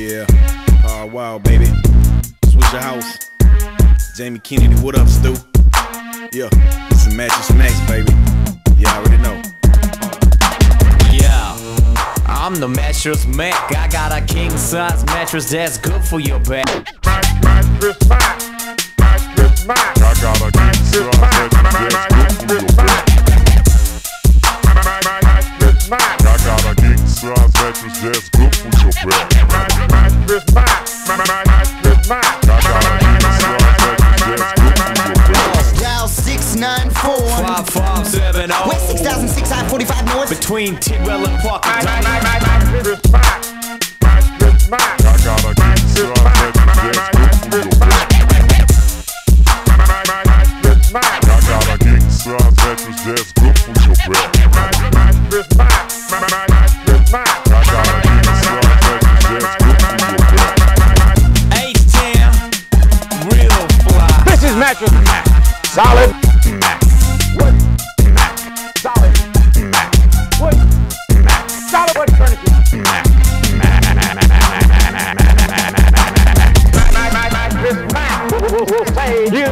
Yeah, wow, baby. Switch your house. Jamie Kennedy, what up, Stu? Yeah, it's a Mattress Mack, baby. You already know. Yeah, I'm the Mattress Mack. I got a king-size mattress that's good for your back. Mattress Mack. Mattress Mack. I got a king-size mattress that's good for your back. Mattress Mack. I got a king-size mattress that's good for your back. Mattress Mack. Mattress Mack. I got a king-size mattress that's good for your back. Dial 694-5570. West 6006 I-45 North. Between Tidwell and Park. Mattress Mack. Mattress Mack. I got a king-size mattress that's good for your back. Mattress Mack. I got a king-size mattress that's good for your back. Mattress Mack. Mattress Mack. I got a king-size mattress that's good for your back. H-Town, real fly. This is Mattress Mack. Solid Mack. Wood Mack. Solid Mack. Wood Mack. Solid wood furniture. Mack. Mattress Mack. We'll say you